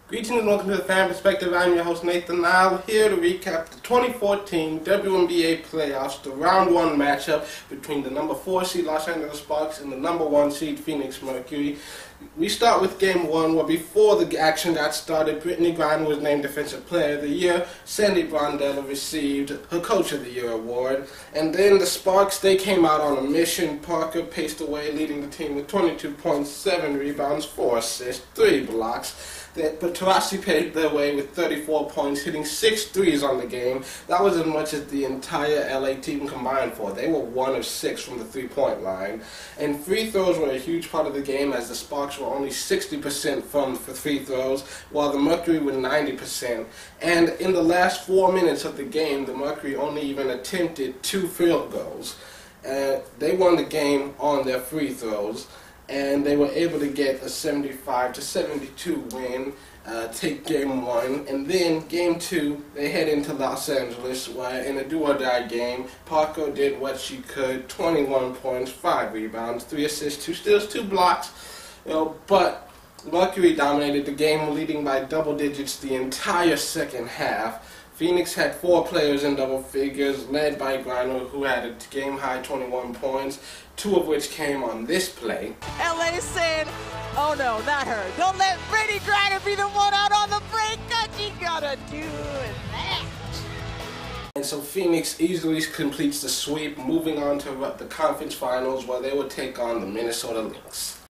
Greetings and welcome to the Fan Perspective. I'm your host Nathan Nile, here to recap the 2014 WNBA playoffs, the round one matchup between the number 4 seed Los Angeles Sparks and the number 1 seed Phoenix Mercury. We start with game one, where before the action got started, Griner was named Defensive Player of the Year, Sandy Brondella received her Coach of the Year award, and then the Sparks, they came out on a mission. Parker paced away, leading the team with 22 points, 7 rebounds, 4 assists, 3 blocks. But Taurasi paved their way with 34 points, hitting 6 threes on the game. That was as much as the entire LA team combined for. They were 1 of 6 from the three-point line. And free throws were a huge part of the game, as the Sparks were only 60% for free throws, while the Mercury were 90%. And in the last 4 minutes of the game, the Mercury only even attempted 2 field goals. They won the game on their free throws, and they were able to get a 75-72 win, take game one. And then game two, they head into Los Angeles, where in a do-or-die game, Parker did what she could: 21 points, 5 rebounds, 3 assists, 2 steals, 2 blocks. But Mercury dominated the game, leading by double digits the entire second half. Phoenix had 4 players in double figures, led by Griner, who had a game-high 21 points, 2 of which came on this play. LA saying, oh no, not her. Don't let Brittany Griner be the one out on the break, cause she gotta do that. And so Phoenix easily completes the sweep, moving on to the conference finals, where they would take on the Minnesota Lynx.